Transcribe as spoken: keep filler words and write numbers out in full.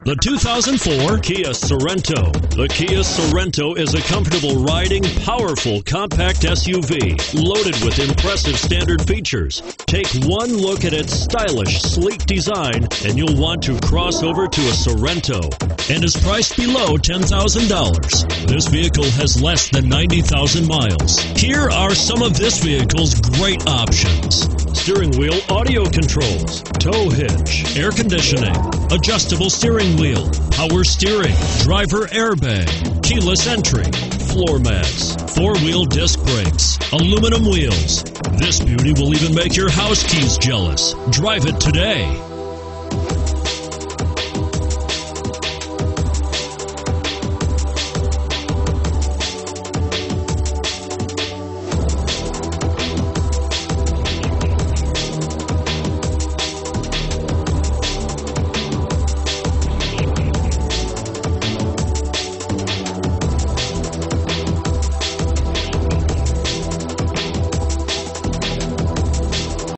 The two thousand four Kia Sorento. The Kia Sorento is a comfortable riding, powerful, compact S U V loaded with impressive standard features. Take one look at its stylish, sleek design and you'll want to cross over to a Sorento, and is priced below ten thousand dollars. This vehicle has less than ninety thousand miles. Here are some of this vehicle's great options: steering wheel audio controls, tow hitch, air conditioning, adjustable steering wheel, power steering, driver airbag, keyless entry, floor mats, four-wheel disc brakes, aluminum wheels. This beauty will even make your house keys jealous. Drive it today.